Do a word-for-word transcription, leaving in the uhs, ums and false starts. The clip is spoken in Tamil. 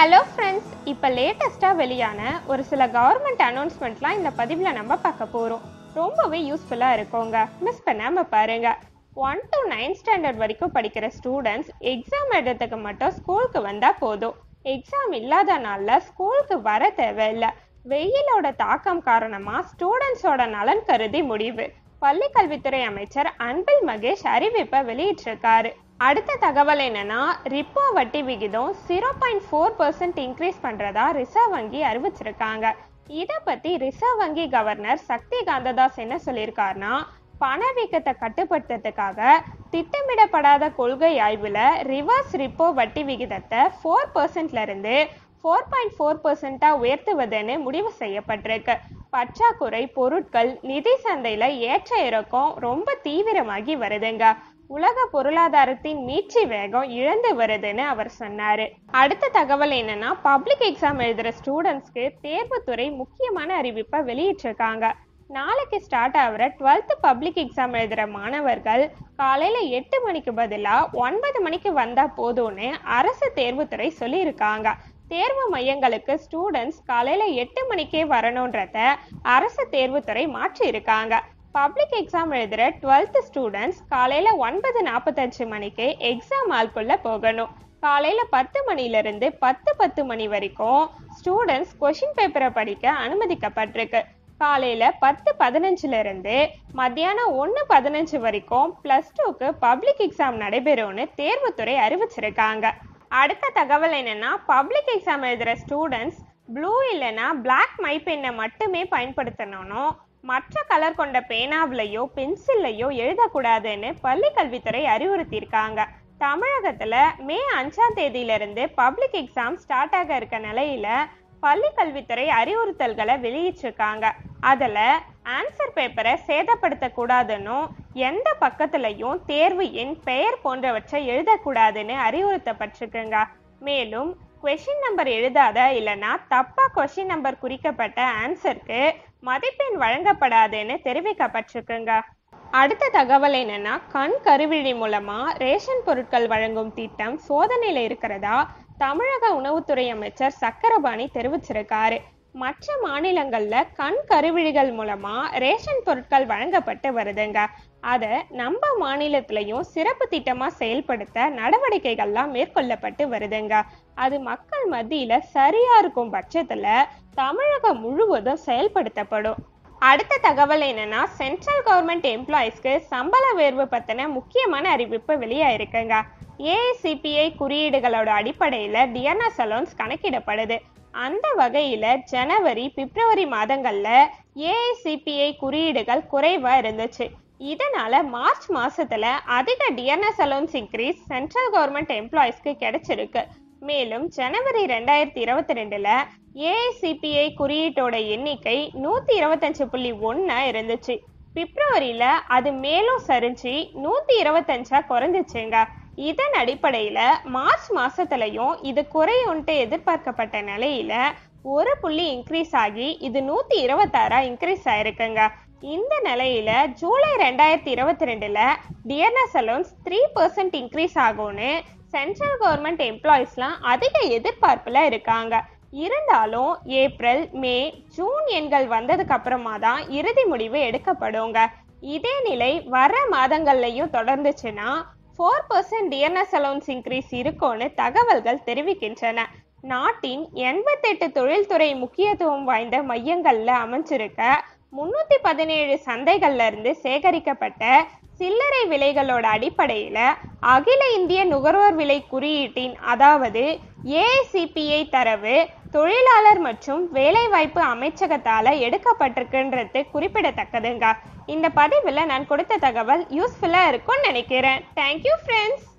ஹலோ ஃப்ரெண்ட்ஸ், இப்போ லேட்டஸ்ட்டாக வெளியான ஒரு சில கவர்மெண்ட் அனௌன்ஸ்மெண்ட்லாம் இந்த பதிவில் நம்ம பார்க்க போகிறோம். ரொம்பவே யூஸ்ஃபுல்லாக இருக்குங்க, மிஸ் பண்ணாமல் பாருங்கள். ஒன் டு நைன் ஸ்டாண்டர்ட் வரைக்கும் படிக்கிற ஸ்டூடெண்ட்ஸ் எக்ஸாம் எழுதுறதுக்கு மட்டும் ஸ்கூலுக்கு வந்தால் போதும். எக்ஸாம் இல்லாத நாளில் ஸ்கூலுக்கு வர தேவையில்லை. வெயிலோட தாக்கம் காரணமாக ஸ்டூடெண்ட்ஸோட நலன் கருதி முடிவு. பள்ளி கல்வித்துறை அமைச்சர் அன்பில் மகேஷ் அறிவிப்பை வெளியிட்டிருக்காரு. அடுத்த தகவல் என்னன்னா, ரிப்போ வட்டி விகிதம் zero point four percent increase பண்றதா ரிசர்வ் வங்கி அறிவிச்சிருக்காங்க. இதை பத்தி ரிசர்வ் வங்கி கவர்னர் சக்தி காந்ததாஸ் என்ன சொல்லியிருக்காருன்னா, பணவீக்கத்தை கட்டுப்படுத்துறதுக்காக திட்டமிடப்படாத கொள்கை ஆய்வுல ரிவர்ஸ் ரிப்போ வட்டி விகிதத்தை ஃபோர் பர்சன்ட்ல இருந்து ஃபோர் பாயிண்ட் ஃபோர் பர்சன்டா உயர்த்துவதுன்னு முடிவு செய்யப்பட்டிருக்கு. பற்றாக்குறை பொருட்கள் நிதி சந்தையில ஏற்ற இறக்கம் ரொம்ப தீவிரமாகி வருதுங்க. உலக பொருளாதாரத்தின் மீட்சி வேகம் இழந்து வருதுன்னு அவர் சொன்னாரு. அடுத்த தகவல் என்னன்னா, பப்ளிக் எக்ஸாம் எழுதுற ஸ்டூடெண்ட்ஸ்க்கு தேர்வுத்துறை முக்கியமான அறிவிப்பை வெளியிட்டிருக்காங்க. நாளைக்கு ஸ்டார்ட் ஆகிற டுவெல்த் பப்ளிக் எக்ஸாம் எழுதுற மாணவர்கள் காலையில எட்டு மணிக்கு பதிலா ஒன்பது மணிக்கு வந்தா போதும்னு அரசு தேர்வுத்துறை சொல்லியிருக்காங்க. தேர்வு மையங்களுக்கு ஸ்டூடெண்ட்ஸ் காலையில எட்டு மணிக்கே வரணுன்றத அரசு தேர்வுத்துறை மாற்றி இருக்காங்க. பப்ளிக் எக்ஸாம் எழுதுற டுவெல்த் ஸ்டூடெண்ட்ஸ் காலையில ஒன்பது நாற்பத்தஞ்சு மணிக்கு எக்ஸாம் ஹால்குள்ள போகணும். காலையில பத்து மணில இருந்து பத்து பத்து மணி வரைக்கும் ஸ்டூடெண்ட்ஸ் கொஷின் பேப்பரை படிக்க அனுமதிக்கப்பட்டிருக்கு. காலையில பத்து பதினஞ்சுல இருந்து மத்தியானம் ஒன்னு பதினஞ்சு வரைக்கும் பிளஸ் டூக்கு பப்ளிக் எக்ஸாம் நடைபெறும்னு தேர்வுத்துறை அறிவிச்சிருக்காங்க. அடுத்த தகவல் என்னன்னா, பப்ளிக் எக்ஸாம் எழுதுற ஸ்டூடெண்ட்ஸ் ப்ளூ இல்லைன்னா பிளாக் மைப்பெண்ணை மட்டுமே பயன்படுத்தணும். மற்ற கலர் கொண்ட பேனாவிலையோ பென்சில்லையோ எழுதக்கூடாதுன்னு பள்ளி கல்வித்துறை அறிவுறுத்தியிருக்காங்க. தமிழகத்துல மே அஞ்சாம் தேதியில இருந்து பப்ளிக் எக்ஸாம் ஸ்டார்ட் ஆக இருக்க நிலையில பள்ளி கல்வித்துறை அறிவுறுத்தல்களை வெளியிட்டிருக்காங்க. அதுல ஆன்சர் பேப்பரை சேதப்படுத்த கூடாதுன்னு, எந்த பக்கத்துலையும் தேர்வு எண் பெயர் போன்றவற்றை எழுதக்கூடாதுன்னு அறிவுறுத்தப்பட்டிருக்குங்க. மேலும் கொஷின் நம்பர் எழுதாத இல்லைன்னா தப்பா கொஷின் நம்பர் குறிக்கப்பட்ட ஆன்சருக்கு மதிப்பெண் வழங்கப்படாதுன்னு தெரிவிக்கப்பட்டிருக்குங்க. அடுத்த தகவல் என்னன்னா, கண் கருவிழி மூலமா ரேஷன் பொருட்கள் வழங்கும் திட்டம் சோதனையில இருக்கிறதா தமிழக உணவுத்துறை அமைச்சர் சக்கரபாணி தெரிவிச்சிருக்காரு. மற்ற மாநிலங்கள்ல கண் கருவிழிகள் மூலமா ரேஷன் பொருட்கள் வழங்கப்பட்டு வருதுங்க. அத நம்ம மாநிலத்திலையும் சிறப்பு திட்டமா செயல்படுத்த நடவடிக்கைகள்லாம் மேற்கொள்ளப்பட்டு வருதுங்க. அது மக்கள் மத்தியில சரியா இருக்கும் பட்சத்துல தமிழகம் முழுவதும் செயல்படுத்தப்படும். அடுத்த தகவல் என்னன்னா, சென்ட்ரல் கவர்மெண்ட் எம்ப்ளாயிஸ்க்கு சம்பள உயர்வு பத்தின முக்கியமான அறிவிப்பு வெளியாயிருக்குங்க. ஏஐசிபிஐ குறியீடுகளோட அடிப்படையில டிஎன்எஸ் அலோன்ஸ் கணக்கிடப்படுது. அந்த வகையில ஜனவரி பிப்ரவரி மாதங்கள்ல ஏஐசிபிஐ குறியீடுகள் குறைவா இருந்துச்சு. இதனால மார்ச் மாசத்துல அதிக டிஎன்எஸ் அலோன்ஸ் இன்க்ரீஸ் சென்ட்ரல் கவர்மெண்ட் எம்ப்ளாயிஸ்க்கு கிடைச்சிருக்கு. மேலும் ஜனவரி ரெண்டாயிரத்தி இருபத்தி ரெண்டுல ஏஐசிபிஐ குறியீட்டோட எண்ணிக்கை நூத்தி இருபத்தஞ்சு புள்ளி ஒன்னா இருந்துச்சு. பிப்ரவரியில அது மேலும் சரிஞ்சு நூத்தி இருபத்தஞ்சா குறைஞ்சிச்சுங்க. இதன் அடிப்படையில மார்ச் மாசத்துலயும் இது குறையுன்ட்டு எதிர்பார்க்கப்பட்ட நிலையில ஒரு புள்ளி இன்க்ரீஸ் ஆகி இது நூத்தி இருபத்தி ஆறா இன்க்ரீஸ் ஆயிருக்குங்க. இந்த நிலையில ஜூலை ரெண்டாயிரத்தி இருபத்தி ரெண்டுல டிஎன்எஸ் அலோன்ஸ் த்ரீ பர்சன்ட் இன்க்ரீஸ் ஆகும்னு சென்ட்ரல் கவர்மெண்ட் எம்ப்ளாயிஸ்லாம் அதிக எதிர்பார்ப்புல இருக்காங்க. இருந்தாலும் ஏப்ரல் மே ஜூன் எண்கள் வந்ததுக்கு அப்புறமா தான் இறுதி முடிவு எடுக்கப்படுங்க. இதே நிலை வர்ற மாதங்கள்லயும் தொடர்ந்துச்சுன்னா ஃபோர் பர்சன்ட் டிஎன்எஸ் அலோன்ஸ் இன்க்ரீஸ் இருக்கும்னு தகவல்கள் தெரிவிக்கின்றன. நாட்டின் எண்பத்தி எட்டு தொழில்துறை முக்கியத்துவம் வாய்ந்த மையங்கள்ல அமைஞ்சிருக்க முன்னூத்தி பதினேழு சந்தைகள்ல இருந்து சேகரிக்கப்பட்ட சில்லறை விலைகளோட அடிப்படையில அகில இந்திய நுகர்வோர் விலை குறியீட்டின் அதாவது ஏஐசிபிஐ தரவு தொழிலாளர் மற்றும் வேலைவாய்ப்பு அமைச்சகத்தால எடுக்கப்பட்டிருக்குன்றது குறிப்பிடத்தக்கதுங்க. இந்த பதிவில் நான் கொடுத்த தகவல் யூஸ்ஃபுல்லா இருக்கும்னு நினைக்கிறேன். Thank you friends.